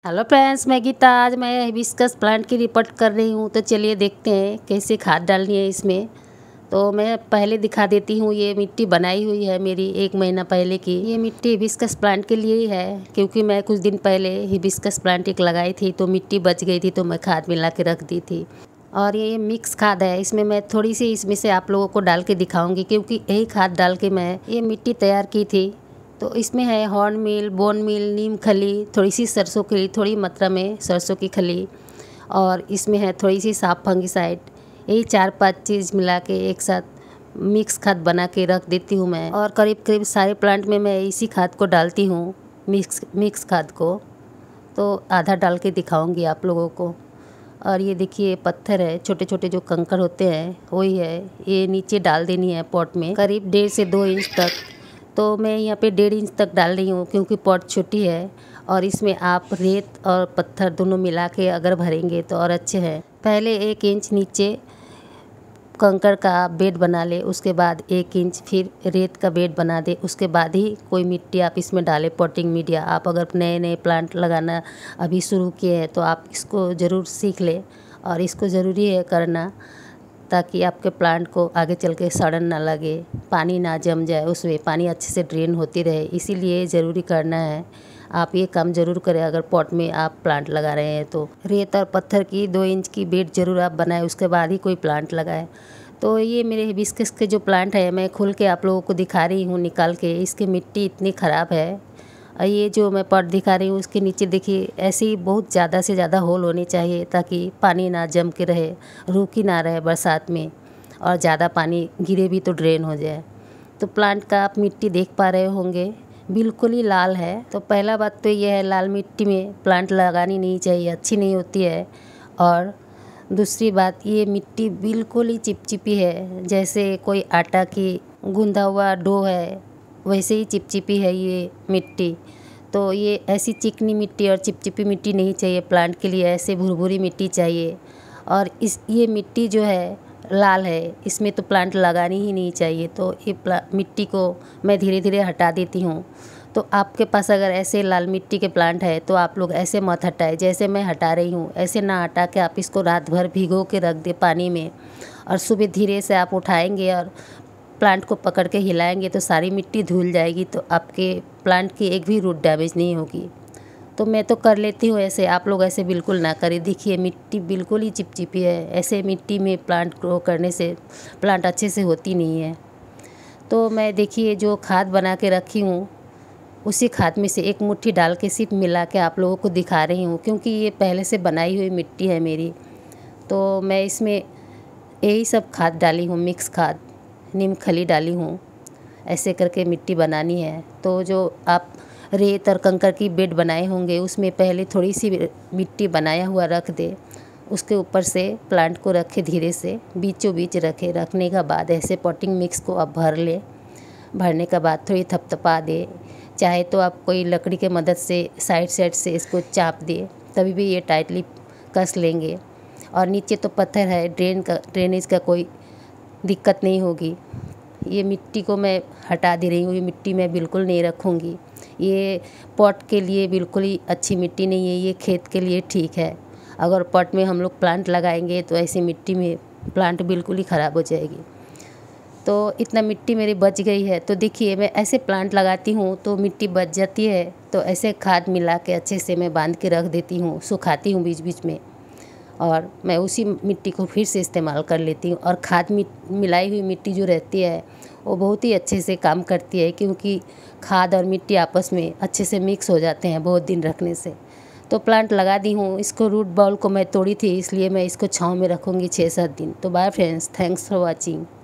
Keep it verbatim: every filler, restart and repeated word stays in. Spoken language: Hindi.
हेलो फ्रेंड्स, मैं गीता। आज मैं हिबिस्कस प्लांट की रिपोर्ट कर रही हूँ। तो चलिए देखते हैं कैसे खाद डालनी है इसमें। तो मैं पहले दिखा देती हूँ। ये मिट्टी बनाई हुई है मेरी एक महीना पहले की। ये मिट्टी हिबिस्कस प्लांट के लिए ही है, क्योंकि मैं कुछ दिन पहले हिबिस्कस प्लांट एक लगाई थी तो मिट्टी बच गई थी, तो मैं खाद मिला के रख दी थी। और ये मिक्स खाद है। इसमें मैं थोड़ी सी इसमें से आप लोगों को डाल के दिखाऊंगी, क्योंकि यही खाद डाल के मैं ये मिट्टी तैयार की थी। तो इसमें है हॉर्न मील, बोन मील, नीम खली, थोड़ी सी सरसों की थोड़ी मात्रा में सरसों की खली, और इसमें है थोड़ी सी साफ फंगिसाइड। यही चार पांच चीज़ मिला के एक साथ मिक्स खाद बना के रख देती हूँ मैं। और करीब करीब सारे प्लांट में मैं इसी खाद को डालती हूँ, मिक्स मिक्स खाद को। तो आधा डाल के दिखाऊंगी आप लोगों को। और ये देखिए पत्थर है, छोटे छोटे जो कंकड़ होते हैं वही है। ये नीचे डाल देनी है पॉट में, करीब डेढ़ से दो इंच तक। तो मैं यहाँ पे डेढ़ इंच तक डाल रही हूँ, क्योंकि पॉट छोटी है। और इसमें आप रेत और पत्थर दोनों मिला के अगर भरेंगे तो और अच्छे हैं। पहले एक इंच नीचे कंकड़ का बेड बना ले, उसके बाद एक इंच फिर रेत का बेड बना दे। उसके बाद ही कोई मिट्टी आप इसमें डालें, पॉटिंग मीडिया। आप अगर नए नए प्लांट लगाना अभी शुरू किए हैं तो आप इसको ज़रूर सीख लें, और इसको ज़रूरी है करना, ताकि आपके प्लांट को आगे चल के सड़न ना लगे, पानी ना जम जाए, उसमें पानी अच्छे से ड्रेन होती रहे। इसीलिए ज़रूरी करना है। आप ये काम ज़रूर करें अगर पॉट में आप प्लांट लगा रहे हैं तो। रेत और पत्थर की दो इंच की बेड ज़रूर आप बनाएं, उसके बाद ही कोई प्लांट लगाएं। तो ये मेरे हिबिस्कस के जो प्लांट है मैं खोल के आप लोगों को दिखा रही हूँ निकाल के। इसकी मिट्टी इतनी ख़राब है। और ये जो मैं पॉट दिखा रही हूँ उसके नीचे देखिए ऐसे ही बहुत ज़्यादा से ज़्यादा होल होने चाहिए, ताकि पानी ना जम के रहे, रूकी ना रहे बरसात में, और ज़्यादा पानी गिरे भी तो ड्रेन हो जाए। तो प्लांट का आप मिट्टी देख पा रहे होंगे, बिल्कुल ही लाल है। तो पहला बात तो ये है, लाल मिट्टी में प्लांट लगानी नहीं चाहिए, अच्छी नहीं होती है। और दूसरी बात, ये मिट्टी बिल्कुल ही चिपचिपी है, जैसे कोई आटा की गूंदा हुआ डो है वैसे ही चिपचिपी है ये मिट्टी। तो ये ऐसी चिकनी मिट्टी और चिपचिपी मिट्टी नहीं चाहिए प्लांट के लिए, ऐसे भुरभुरी मिट्टी चाहिए। और इस ये मिट्टी जो है लाल है, इसमें तो प्लांट लगानी ही नहीं चाहिए। तो ये मिट्टी को मैं धीरे धीरे हटा देती हूँ। तो आपके पास अगर ऐसे लाल मिट्टी के प्लांट है तो आप लोग ऐसे मत हटाएं, जैसे मैं हटा रही हूँ ऐसे ना हटा के आप इसको रात भर भिगो के रख दे पानी में, और सुबह धीरे से आप उठाएंगे और प्लांट को पकड़ के हिलाएंगे तो सारी मिट्टी धुल जाएगी, तो आपके प्लांट की एक भी रूट डैमेज नहीं होगी। तो मैं तो कर लेती हूँ ऐसे, आप लोग ऐसे बिल्कुल ना करें। देखिए मिट्टी बिल्कुल ही चिपचिपी है, ऐसे मिट्टी में प्लांट ग्रो करने से प्लांट अच्छे से होती नहीं है। तो मैं देखिए जो खाद बना के रखी हूँ उसी खाद में से एक मुट्ठी डाल के सिर्फ मिला के आप लोगों को दिखा रही हूँ, क्योंकि ये पहले से बनाई हुई मिट्टी है मेरी। तो मैं इसमें यही सब खाद डाली हूँ, मिक्स खाद, नीम खली डाली हूँ। ऐसे करके मिट्टी बनानी है। तो जो आप रेत और कंकर की बेड बनाए होंगे उसमें पहले थोड़ी सी मिट्टी बनाया हुआ रख दे, उसके ऊपर से प्लांट को रखे, धीरे से बीचों बीच रखे। रखने का बाद ऐसे पॉटिंग मिक्स को आप भर ले। भरने के बाद थोड़ी थपथपा दे, चाहे तो आप कोई लकड़ी के मदद से साइड साइड से इसको चाप दे, तभी भी ये टाइटली कस लेंगे। और नीचे तो पत्थर है, ड्रेन का ड्रेनेज का कोई दिक्कत नहीं होगी। ये मिट्टी को मैं हटा दे रही हूँ, ये मिट्टी मैं बिल्कुल नहीं रखूँगी। ये पॉट के लिए बिल्कुल ही अच्छी मिट्टी नहीं है, ये खेत के लिए ठीक है। अगर पॉट में हम लोग प्लांट लगाएंगे तो ऐसी मिट्टी में प्लांट बिल्कुल ही ख़राब हो जाएगी। तो इतना मिट्टी मेरी बच गई है। तो देखिए मैं ऐसे प्लांट लगाती हूँ तो मिट्टी बच जाती है, तो ऐसे खाद मिला के अच्छे से मैं बांध के रख देती हूँ, सुखाती हूँ बीच बीच में, और मैं उसी मिट्टी को फिर से इस्तेमाल कर लेती हूँ। और खाद मिलाई हुई मिट्टी जो रहती है वो बहुत ही अच्छे से काम करती है, क्योंकि खाद और मिट्टी आपस में अच्छे से मिक्स हो जाते हैं बहुत दिन रखने से। तो प्लांट लगा दी हूँ। इसको रूट बॉल को मैं तोड़ी थी, इसलिए मैं इसको छाँव में रखूँगी छः सात दिन। तो bye friends, thanks for watching.